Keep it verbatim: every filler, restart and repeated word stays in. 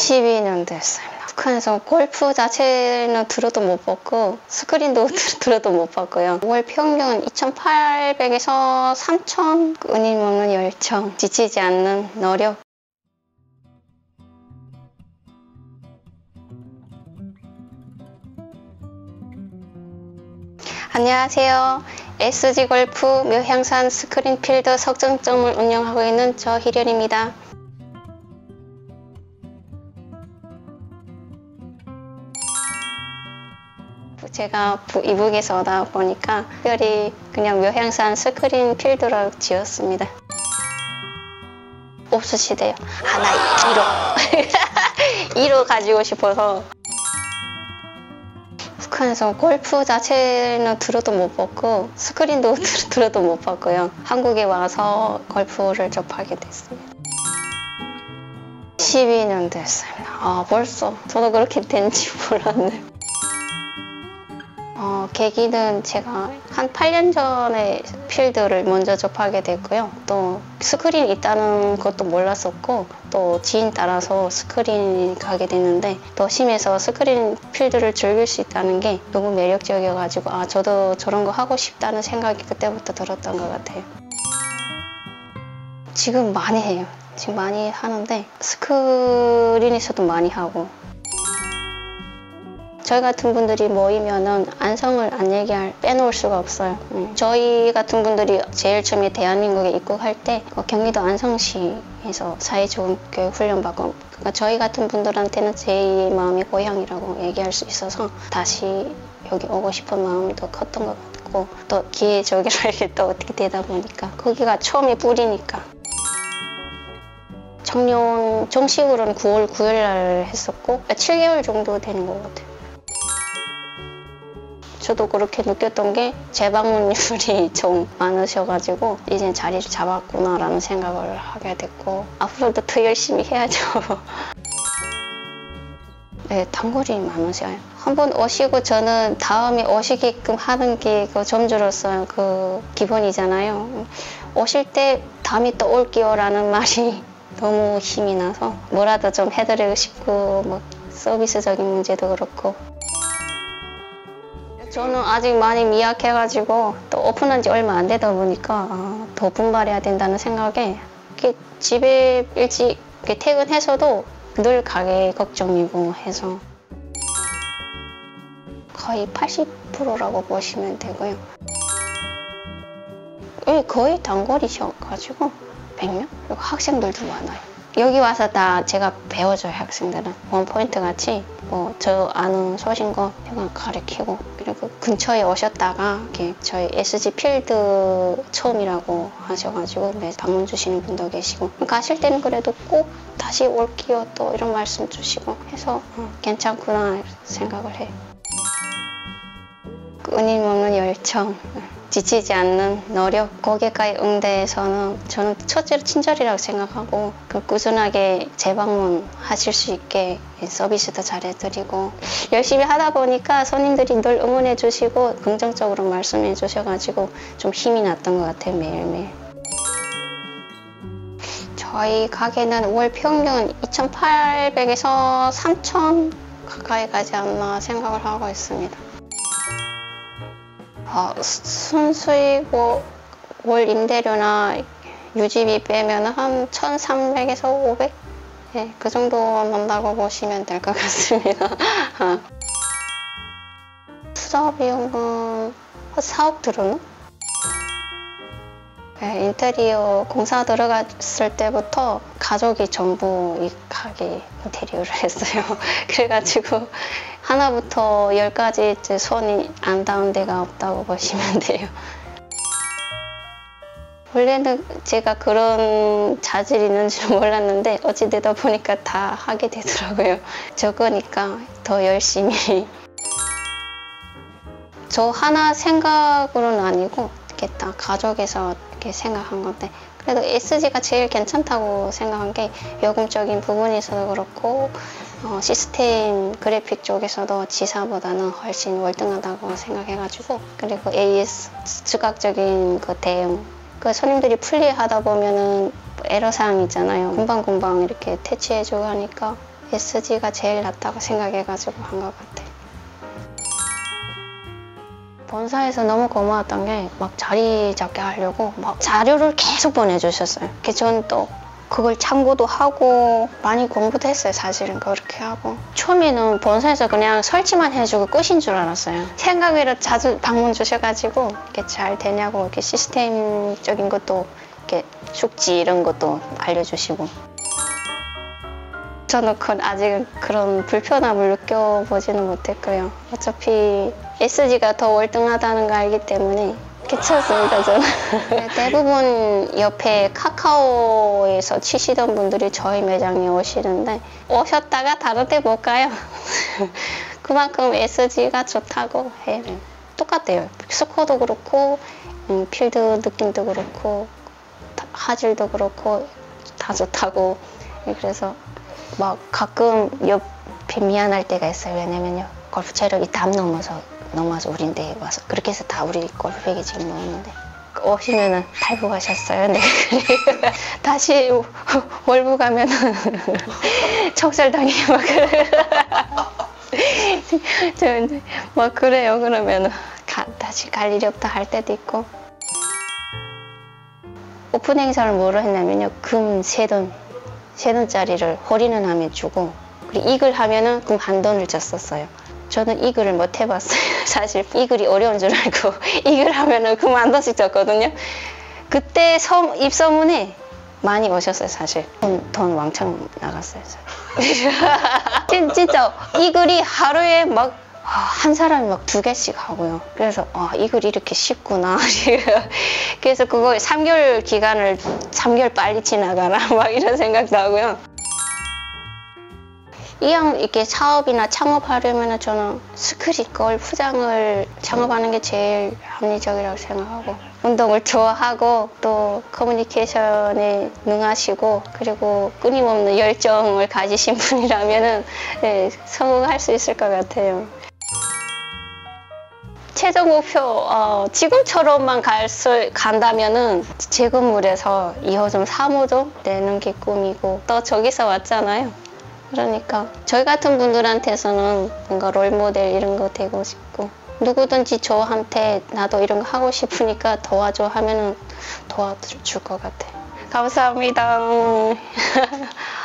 십이 년 됐어요. 북한에서 골프 자체는 들어도 못 봤고 스크린도 들어도 못 봤고요. 월 평균 이천팔백에서 삼천, 끊임없는 열정, 지치지 않는 노력. 안녕하세요. 에스지 골프 묘향산 스크린필드 석정점을 운영하고 있는 저희련입니다. 제가 이북에서 오다 보니까 특별히 그냥 묘향산 스크린필드로 지었습니다. 없으시대요. 하나 일 호 일 호 가지고 싶어서. 북한에서 골프 자체는 들어도 못 봤고 스크린도 들어도 못 봤고요. 한국에 와서 골프를 접하게 됐습니다. 십이 년 됐어요. 아, 벌써 저도 그렇게 된지 몰랐네요. 어, 계기는 제가 한 팔 년 전에 필드를 먼저 접하게 됐고요. 또 스크린이 있다는 것도 몰랐었고 또 지인 따라서 스크린 가게 됐는데 더 심해서 스크린 필드를 즐길 수 있다는 게 너무 매력적이어가지고 아 저도 저런 거 하고 싶다는 생각이 그때부터 들었던 것 같아요. 지금 많이 해요. 지금 많이 하는데 스크린에서도 많이 하고 저희 같은 분들이 모이면은 안성을 안 얘기할 빼놓을 수가 없어요. 음. 저희 같은 분들이 제일 처음에 대한민국에 입국할 때 어, 경기도 안성시에서 사회좋은 교육 훈련 받고 그러니까 저희 같은 분들한테는 제 마음이 고향이라고 얘기할 수 있어서 다시 여기 오고 싶은 마음이 더 컸던 것 같고 또 기회적으로 이렇게 또 어떻게 되다 보니까 거기가 처음에 뿌리니까. 청년 정식으로는 구월 구일 날 했었고 칠 개월 정도 되는 것 같아요. 저도 그렇게 느꼈던 게 재방문율이 좀 많으셔가지고 이제 자리를 잡았구나라는 생각을 하게 됐고 앞으로도 더 열심히 해야죠. 네, 단골이 많으셔요. 한번 오시고 저는 다음에 오시게끔 하는 게 그 점주로서 그 기본이잖아요. 오실 때 다음에 또 올게요 라는 말이 너무 힘이 나서 뭐라도 좀 해드리고 싶고 뭐 서비스적인 문제도 그렇고 저는 아직 많이 미약해가지고 또 오픈한 지 얼마 안 되다 보니까 아, 더 분발해야 된다는 생각에 이렇게 집에 일찍 이렇게 퇴근해서도 늘 가게 걱정이고 해서 거의 팔십 퍼센트라고 보시면 되고요. 거의 단골이셔가지고 백 명? 그리고 학생들도 많아요. 여기 와서 다 제가 배워줘요. 학생들은 원포인트 같이 뭐 저 아는 소신거 제가 가르치고 그리고 근처에 오셨다가 이렇게 저희 에스지 필드 처음이라고 하셔가지고 네, 방문 주시는 분도 계시고 가실 때는 그래도 꼭 다시 올게요 또 이런 말씀 주시고 해서 어, 괜찮구나 생각을 해요. 끊임없는 열정, 지치지 않는 노력, 고객과의 응대에서는 저는 첫째로 친절이라고 생각하고 그 꾸준하게 재방문 하실 수 있게 서비스도 잘해드리고 열심히 하다 보니까 손님들이 늘 응원해 주시고 긍정적으로 말씀해 주셔가지고 좀 힘이 났던 것 같아요. 매일매일. 저희 가게는 월 평균 이천팔백에서 삼천 가까이 가지 않나 생각을 하고 있습니다. 어, 순수익 뭐, 월 임대료나 유지비 빼면 한 천삼백에서 오백? 네, 그 정도 난다고 보시면 될 것 같습니다. 투자 비용은 한 사억 들었나? 네, 인테리어 공사 들어갔을 때부터 가족이 전부 이 가게 인테리어를 했어요. 그래가지고 하나부터 열까지 손이 안 닿은 데가 없다고 보시면 돼요. 원래는 제가 그런 자질이 있는 줄 몰랐는데 어찌 되다 보니까 다 하게 되더라고요. 적으니까 더 열심히. 저 하나 생각으로는 아니고 이렇게 다 가족에서 이렇게 생각한 건데 그래도 에스지가 제일 괜찮다고 생각한 게 요금적인 부분에서도 그렇고 어, 시스템 그래픽 쪽에서도 지사보다는 훨씬 월등하다고 생각해가지고 그리고 에이에스 즉각적인 그 대응 그 손님들이 풀리하다 보면은 에러사항 있잖아요. 금방금방 이렇게 퇴치해주고 하니까 에스지가 제일 낫다고 생각해가지고 한 것 같아. 본사에서 너무 고마웠던 게 막 자리 잡게 하려고 막 자료를 계속 보내주셨어요. 그래서 저는 또 그걸 참고도 하고 많이 공부도 했어요. 사실은 그렇게 하고. 처음에는 본사에서 그냥 설치만 해주고 끝인 줄 알았어요. 생각외로 자주 방문 주셔가지고 이렇게 잘 되냐고 이렇게 시스템적인 것도 이렇게 숙지 이런 것도 알려주시고. 저는 그건 아직은 그런 불편함을 느껴보지는 못했고요. 어차피 에스지가 더 월등하다는 걸 알기 때문에 괜찮습니다, 저는. 대부분 옆에 카카오에서 치시던 분들이 저희 매장에 오시는데 오셨다가 다른 데 못 가요. 그만큼 에스지가 좋다고 해요. 똑같아요. 스코어도 그렇고 음, 필드 느낌도 그렇고 화질도 그렇고 다 좋다고. 그래서 막 가끔 옆에 미안할 때가 있어요. 왜냐면요, 골프 체력이 담 넘어서 넘어서 우리인데 와서 그렇게 해서 다 우리 골프백에 지금 넣었는데 오시면은 달고 가셨어요. 네. 다시 월부 가면은 척살당해 막 그래. 막 그래요. 그러면은 가, 다시 갈 일이 없다 할 때도 있고. 오픈 행사를 뭐로 했냐면요, 금 세 돈 세 돈짜리를 홀인원 하면 주고, 그리고 이글 하면은 금 한 돈을 줬었어요. 저는 이글을 못 해봤어요. 사실 이글이 어려운 줄 알고 이글 하면은 금 한 돈씩 줬거든요. 그때 서, 입소문에 많이 오셨어요. 사실 돈, 돈 왕창 나갔어요. 진짜 이글이 하루에 막 한 사람이 막 두 개씩 하고요. 그래서 아, 이글이 이렇게 쉽구나. 그래서 그거 삼 개월 기간을 삼 개월 빨리 지나가라 막 이런 생각도 하고요. 이왕 이렇게 사업이나 창업하려면 저는 스크린 골프장을 창업하는 게 제일 합리적이라고 생각하고, 운동을 좋아하고 또 커뮤니케이션에 능하시고 그리고 끊임없는 열정을 가지신 분이라면 네, 성공할 수 있을 것 같아요. 최종 목표, 어, 지금처럼만 갈 수, 간다면은 제 건물에서 이 호점, 삼 호점 내는 게 꿈이고, 또 저기서 왔잖아요. 그러니까 저희 같은 분들한테서는 뭔가 롤모델 이런 거 되고 싶고, 누구든지 저한테 나도 이런 거 하고 싶으니까 도와줘 하면은 도와줄 것 같아요. 감사합니다.